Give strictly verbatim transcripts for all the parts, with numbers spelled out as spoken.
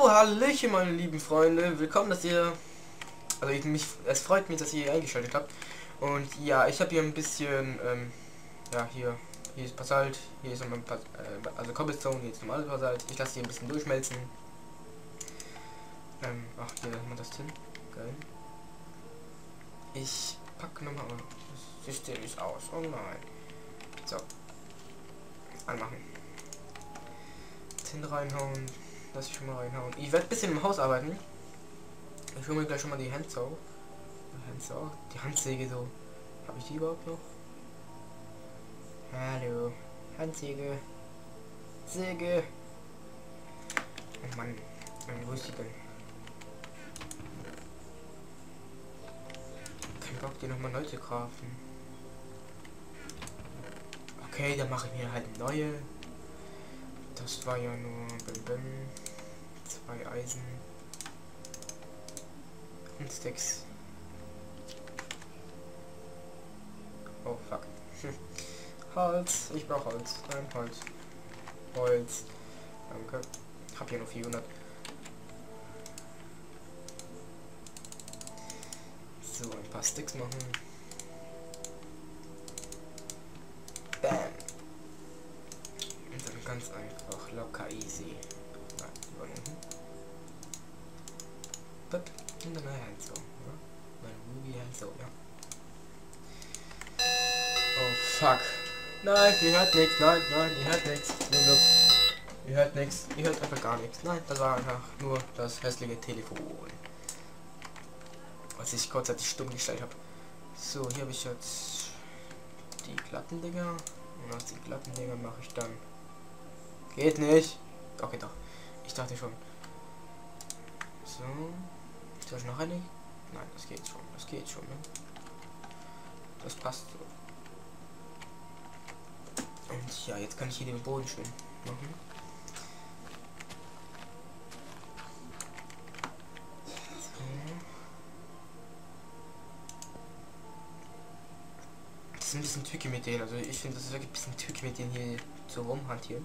So, hallöchen meine lieben Freunde, willkommen, dass ihr, also ich, mich, es freut mich, dass ihr hier eingeschaltet habt. Und ja, ich habe hier ein bisschen, ähm, ja hier, hier ist Basalt, hier ist nochmal, äh, also Cobblestone, hier ist normales Basalt. Ich lasse hier ein bisschen durchschmelzen. Ähm, ach, hier lassen wir das hin, geil. Ich packe nochmal, das System ist aus, oh nein. So, anmachen. Tin reinhauen. Lass ich schon mal reinhauen. Ich werde ein bisschen im Haus arbeiten. Ich hole mir gleich schon mal die Handsau. Handsau? Die Handsäge so. Habe ich die überhaupt noch? Hallo. Handsäge. Säge. Oh Mann. Wo ist die denn? Kein Bock, die nochmal neu zu craften. Okay, dann mache ich mir halt eine neue. Das war ja nur bim, bim. Zwei Eisen und Sticks. Oh fuck. Holz, ich brauche Holz. Nein, Holz. Holz. Danke. Ich habe hier nur vierhundert. So, ein paar Sticks machen. Bam. Und dann ganz einfach, locker easy. Nein, übernehmen. Und dann eine Handsau, oder? Meine Ruby Handsau, ja. Oh fuck. Nein, ihr hört nichts, nein, nein, ihr hört nichts. Nur Glück. Ihr hört nichts, ihr hört einfach gar nichts. Nein, das war einfach nur das hässliche Telefon. Was ich kurzzeitig stumm gestellt habe. So, hier habe ich jetzt die glatten Dinger. Und aus den glatten Dinger mache ich dann. Geht nicht. Okay, doch. Ich dachte schon. So. Soll ich noch eine? Nein, das geht schon. Das geht schon, ne? Das passt so. Und ja, jetzt kann ich hier den Boden schön machen. So. Das ist ein bisschen tricky mit denen. Also ich finde, das ist wirklich ein bisschen tricky mit denen hier so rumhantieren.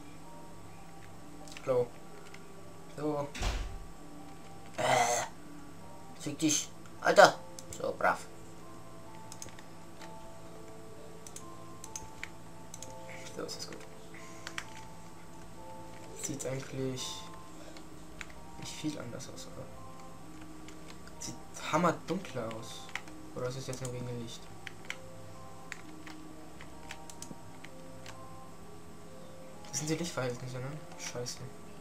Hallo. So. Äh. Fick dich. Alter. So, brav. So, ist das gut. Sieht eigentlich nicht viel anders aus, oder? Sieht hammer dunkler aus. Oder ist es jetzt nur wegen dem Licht? Das sind die Lichtverhältnisse, ne? Scheiße.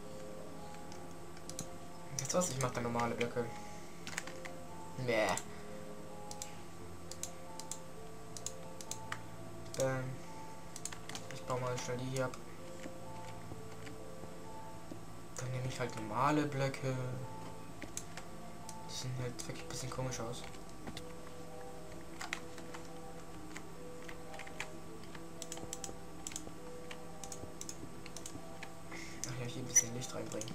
Jetzt was? Ich mach da normale Blöcke. Nee. Ähm. Ich baue mal schnell die hier ab. Dann nehme ich halt normale Blöcke. Die sehen halt wirklich ein bisschen komisch aus. Ach ja, hier ein bisschen Licht reinbringen.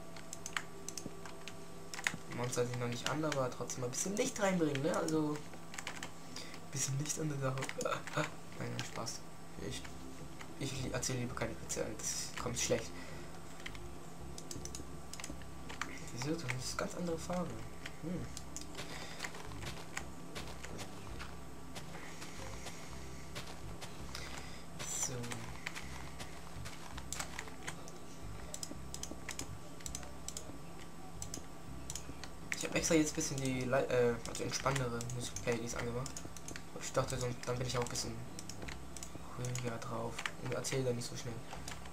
Monster sind noch nicht an, aber trotzdem ein bisschen Licht reinbringen, ne? Also ein bisschen Licht an der Sache. Nein, nein, Spaß. Ich, ich erzähle lieber keine Witze, das kommt schlecht. Wieso? Das ist ganz andere Farbe. Hm. So. Ich habe extra jetzt ein bisschen die Le äh, also entspannendere Musik-Playlists angemacht. Ich dachte, so, dann bin ich auch ein bisschen ruhiger drauf und erzähle dann nicht so schnell.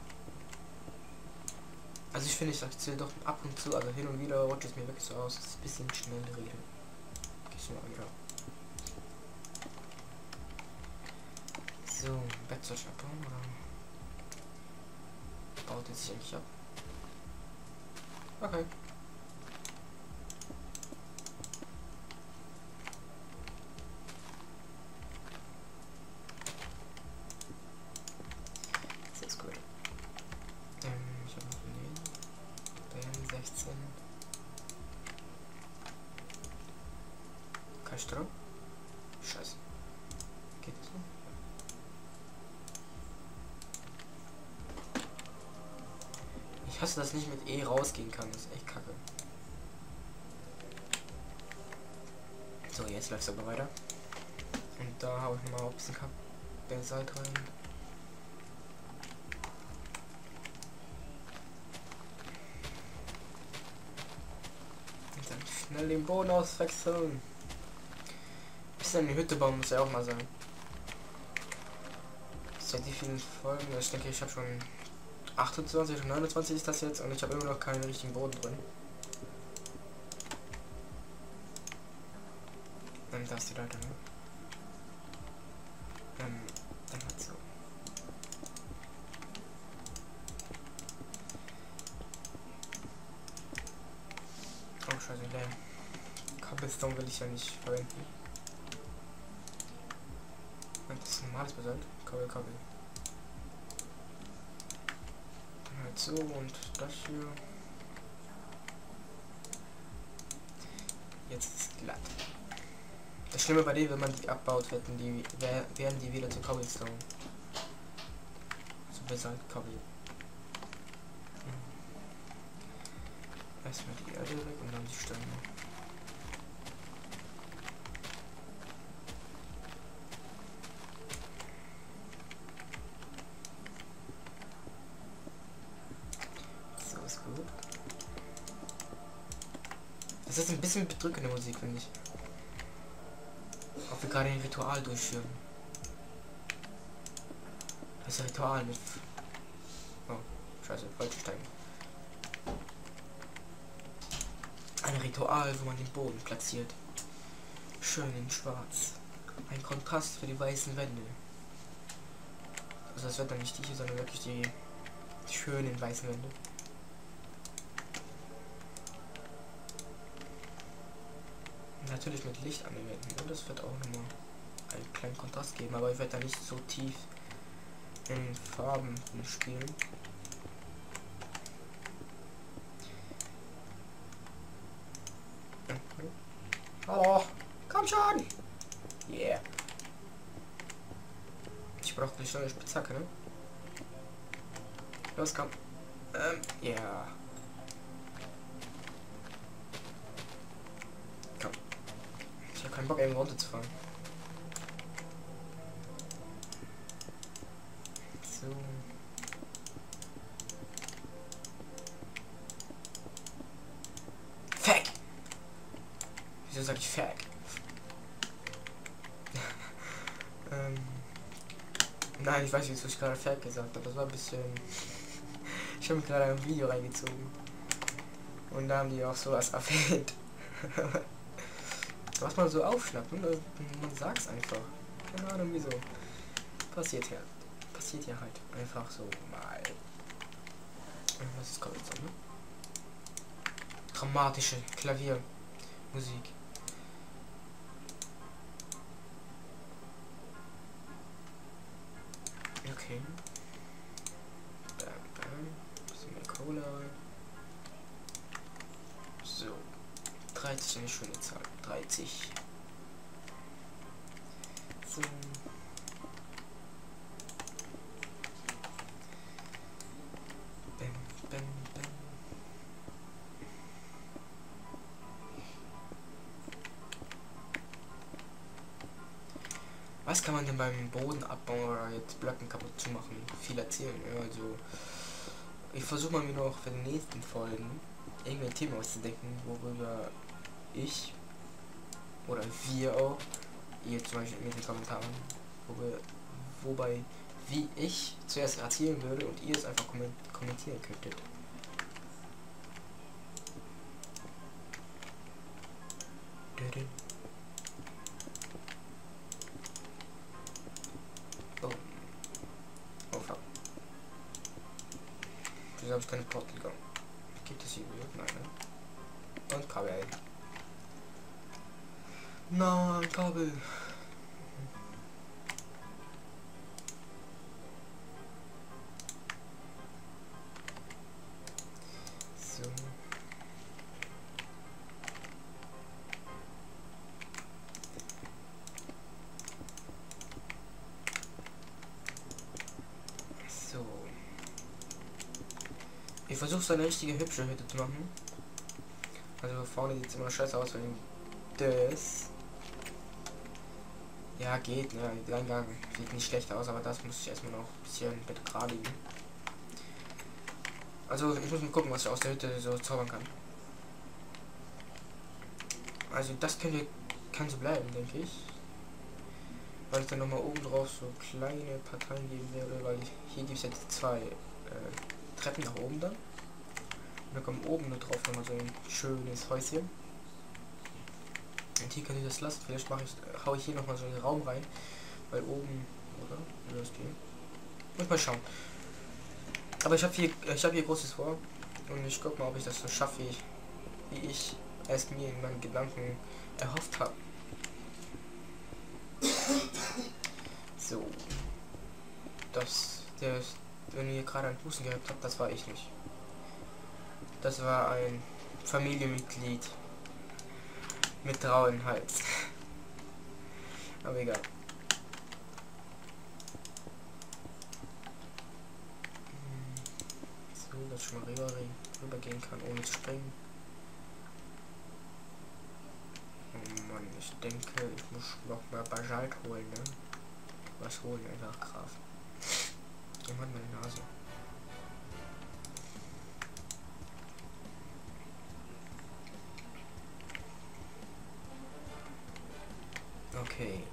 Also ich finde, ich erzähle doch ab und zu, also hin und wieder rutscht es mir wirklich so aus, dass ich ein bisschen schnell rede. Ich mal wieder. So, Bett soll ich abbauen oder baut es sich eigentlich ab? Okay. Kein Strom? Scheiße. Geht das noch? Ich Ich hasse, dass ich nicht mit E rausgehen kann. Das ist echt kacke. So, jetzt läuft es aber weiter. Und da habe ich mal ein bisschen Kapelsalt rein. Und dann schnell den Boden auswechseln. Bis dann die Hütte bauen muss ja auch mal sein. Seit wie vielen Folgen? Ich denke, ich habe schon achtundzwanzig oder neunundzwanzig ist das jetzt und ich habe immer noch keinen richtigen Boden drin. Dann da ist die Leute, ne? Ähm, dann halt so. Oh, scheiße, der Cobblestone will ich ja nicht verwenden. Das ist normales Basalt. Kabel, Kabel. Dann halt so und das hier. Jetzt ist es glatt. Das Schlimme bei denen, wenn man die abbaut, werden die, werden die wieder zu Cobblestone. Zu Basalt-Kabel. Hm. Erstmal die Erde weg und dann die Steine. So ist gut. Das ist ein bisschen bedrückende Musik, finde ich. Ob wir gerade ein Ritual durchführen. Das ist ein Ritual mit... Oh, scheiße, falsche Steine. Ein Ritual, wo man den Boden platziert. Schön in schwarz. Ein Kontrast für die weißen Wände. Also das wird dann nicht die hier, sondern wirklich die, die schönen weißen Wände. Natürlich mit Licht an den Wänden. Und das wird auch nochmal einen kleinen Kontrast geben, aber ich werde da nicht so tief in Farben spielen. Oh, komm schon! Yeah. Ich brauche eine schnelle Spitzhacke, ne? Los, komm. Ähm, ja. Yeah. Komm. Ich habe keinen Bock, irgendwo runterzufahren. So. Fuck! Wieso sag ich fuck? ähm. Nein, ich weiß nicht, was ich gerade fuck gesagt habe. Das war ein bisschen. Ich habe mir gerade ein Video reingezogen. Und da haben die auch sowas erwähnt. Was man so aufschnappt, ne? Man sagt's einfach. Keine Ahnung wieso. Passiert ja. Passiert ja halt einfach so mal. Was ist gerade so, ne? Dramatische Klaviermusik. Okay. Bam, bam. Bisschen mehr Kohle rein. So. dreißig ist eine schöne Zahl. dreißig. So. Bam, bam, bam. Was kann man denn beim Bodenabbau oder jetzt Blöcken kaputt zu machen? Viel erzählen. Ja, also ich versuche mal mir noch für die nächsten Folgen irgendein Thema auszudenken, worüber ich oder wir auch, ihr zum Beispiel in den Kommentaren, wobei, wobei wie ich zuerst erzählen würde und ihr es einfach kommentieren könntet. Oh. Oh fuck. Wieso habe ich keine Portal gegangen? Gibt es hier überhaupt? Nein, ne? Und Kabel. Nein, Kabel. So. So. Ich versuche so eine richtige hübsche Hütte zu machen. Also vorne sieht es immer noch scheiße aus, wenn das. Ja, geht, ne? Der Eingang sieht nicht schlecht aus, aber das muss ich erstmal noch ein bisschen begradigen. Also ich muss mal gucken, was ich aus der Hütte so zaubern kann. Also das könnte, kann so bleiben, denke ich. Weil ich dann nochmal oben drauf so kleine Parteien geben werde, weil ich, hier gibt es jetzt zwei äh, Treppen nach oben dann. Und dann kommt oben nur drauf nochmal so ein schönes Häuschen. Und hier kann ich das lassen. Vielleicht mache ich, hau ich hier nochmal so einen Raum rein. Weil oben, oder? Wie das geht. Muss mal schauen. Aber ich habe hier, ich habe hier Großes vor. Und ich guck mal, ob ich das so schaffe, wie ich es mir in meinen Gedanken erhofft habe. So. Das, der, wenn ihr gerade einen Husten gehabt habt, das war ich nicht. Das war ein Familienmitglied mit rauen Hals. Aber egal. So, dass ich mal rüber, rübergehen kann, ohne zu springen. Oh Mann, ich denke, ich muss noch mal Basalt holen, ne? Was holen, einfach Graf. Oh Mann, meine Nase. Okay.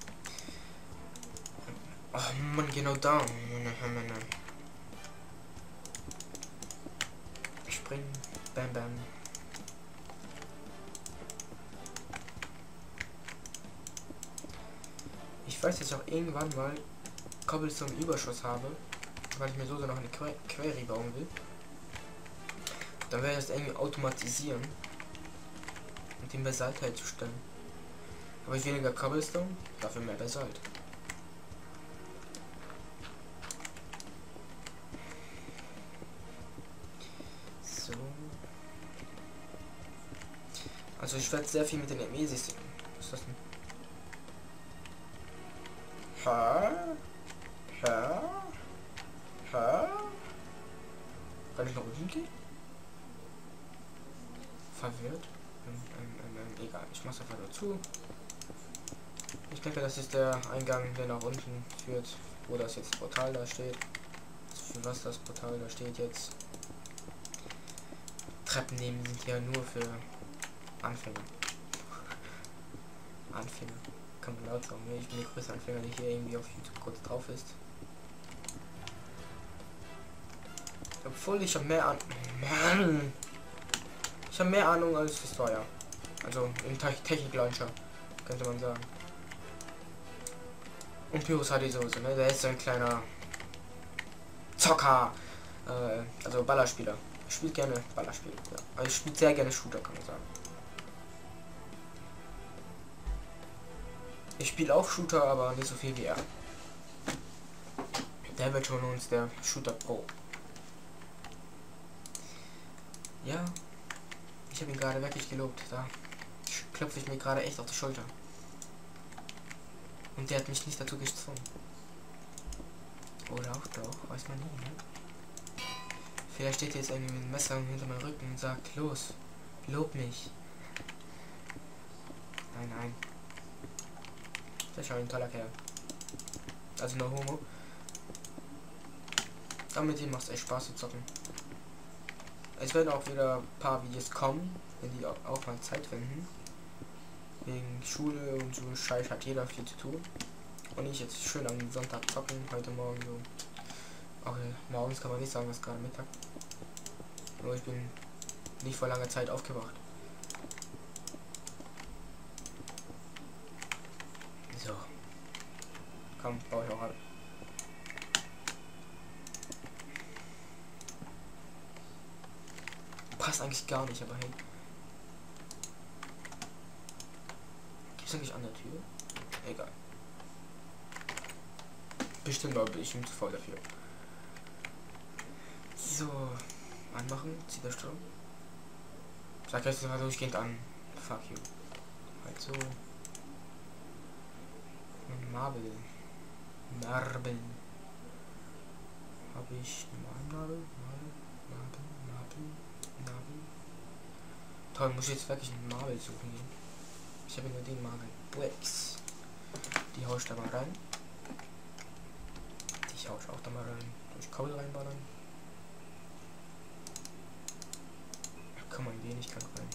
Oh Mann, genau da. Springen. Bam, bam. Ich weiß jetzt auch irgendwann mal Cobblestone Überschuss habe, weil ich mir so noch eine que Query bauen will. Dann werde ich das irgendwie automatisieren und den Basalt herzustellen. Habe ich weniger Cobblestone, dafür mehr Basalt. So. Also ich werde sehr viel mit den Emesis. Was ist das denn? Ha? Ha? Ha? Kann ich noch unten gehen? Verwirrt? Ähm, ähm, ähm, egal, ich mach's einfach dazu. Ich denke, das ist der Eingang, der nach unten führt, wo das jetzt Portal da steht. Für was das Portal da steht jetzt. Treppen nehmen sind ja nur für Anfänger. Anfänger. Kann man laut sagen. Ich bin der größte Anfänger, der hier irgendwie auf YouTube kurz drauf ist. Obwohl ich habe mehr Ahnung. Mann! Ich habe mehr Ahnung als das Steuer. Also im Te Technik-Launcher, könnte man sagen. Und Pyrus hat die Soße, ne? Der ist so ein kleiner Zocker. Äh, also Ballerspieler. Ich spiele gerne Ballerspiele. Ja. Also ich spiele sehr gerne Shooter, kann man sagen. Ich spiele auch Shooter, aber nicht so viel wie er. Der wird schon uns der Shooter Pro. Ja, ich habe ihn gerade wirklich gelobt. Da klopfe ich mir gerade echt auf die Schulter. Und der hat mich nicht dazu gezwungen. Oder auch doch, weiß man nie, ne? Vielleicht steht jetzt irgendwie mit einem Messer hinter meinem Rücken und sagt, los, lob mich. Nein, nein. Das ist schon ein toller Kerl. Also no homo. Aber mit ihm macht es echt Spaß zu zocken. Es werden auch wieder ein paar Videos kommen, wenn die auch mal Zeit finden. Wegen Schule und so Scheiß hat jeder viel zu tun. Und ich jetzt schön am Sonntag zocken, heute Morgen so. Okay, morgens kann man nicht sagen, was gerade Mittag. Nur ich bin nicht vor langer Zeit aufgewacht. So. Komm, baue ich auch ab. Passt eigentlich gar nicht, aber hey. Gibt's eigentlich an der Tür? Egal. Bestimmt war ich zu voll dafür. So. Anmachen. Zieht der Strom. Sag jetzt mal durchgehend an. Fuck you. Halt so. Marble. Marble. Habe ich Marble? Marble? Marble? Toll, muss ich jetzt wirklich einen Marvel suchen gehen. Ich habe nur den Marvel Bricks. Die hau ich da mal rein. Die hau ich auch da mal rein. Durch Kabel reinballern. Da kann man wenig kann rein.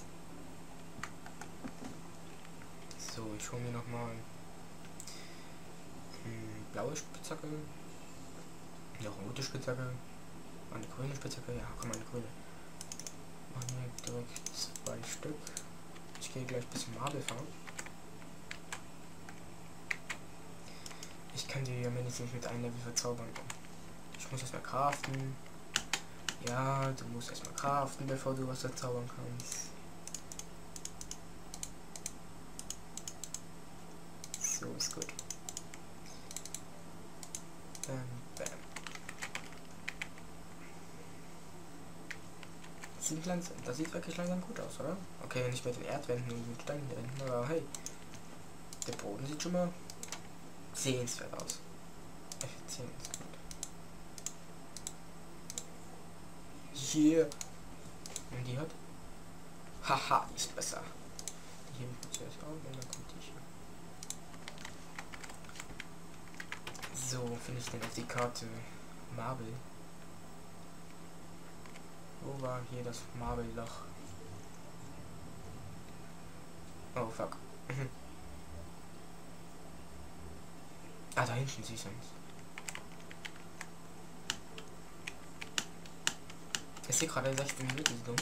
So, ich hole mir noch mal eine blaue Spitzhacke. Ja, rote Spitzhacke. Eine grüne Spitzhacke. Ja, komm, eine grüne. Machen wir direkt zwei Stück. Ich gehe gleich ein bisschen Marble fahren. Ich kann die ja mindestens mit einem Level verzaubern. Ich muss erstmal craften. Ja, du musst erstmal craften, bevor du was verzaubern kannst. So ist gut. Bam, bam. Das sieht, langsam, das sieht wirklich langsam gut aus, oder? Okay, nicht mit den Erdwänden und mit Steinwänden, aber hey. Der Boden sieht schon mal sehenswert aus. Effizient ist gut. Hier. Und die hat. Haha, die ist besser. Die hebe ich zuerst auf und dann kommt die hier. So, finde ich denn auf die Karte Marble. Wo war hier das Marble-Loch? Oh fuck. Ah, da hinten siehst du es. Ist hier gerade sechzehn Minuten dumm.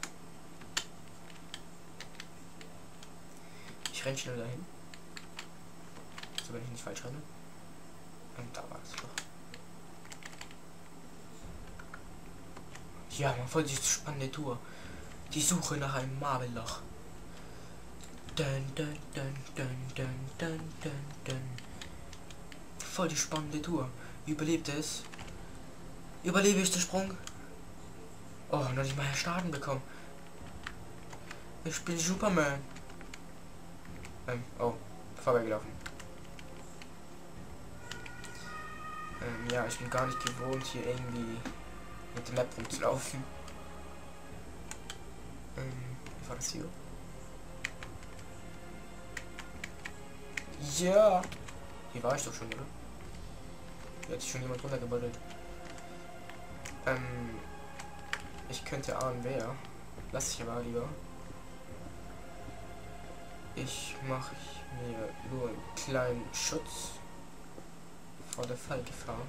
Ich renn schnell dahin. So, wenn ich nicht falsch renne. Und da war es doch. Ja, man voll die spannende Tour. Die Suche nach einem Marble-Loch. Dun, dun, dun, dun, dun, dun, dun, dun. Voll die spannende Tour. Überlebt es? Überlebe ich den Sprung? Oh, noch nicht mal starten bekommen. Ich bin Superman. Ähm, oh, vorbeigelaufen. Ähm, ja, ich bin gar nicht gewohnt, hier irgendwie mit dem Map rumzulaufen. Ähm, wie war das hier? Ja! Hier war ich doch schon, oder? Hier hat sich schon jemand runtergebuddelt. Ähm, ich könnte ahnen, wer. Lass ich aber lieber. Ich mache mir nur einen kleinen Schutz vor der Fallgefahr.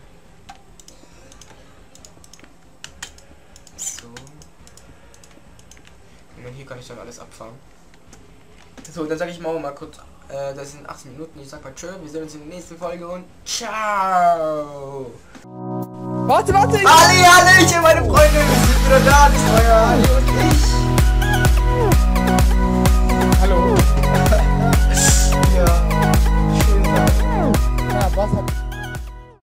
So. Und dann hier kann ich dann alles abfahren. So, dann sage ich mal mal kurz, äh, das sind achtzehn Minuten. Ich sag mal tschö, wir sehen uns in der nächsten Folge und ciao! Warte, warte! Ali, Hallöchen, meine Freunde, wir sind wieder da, nicht euer Ali und ich.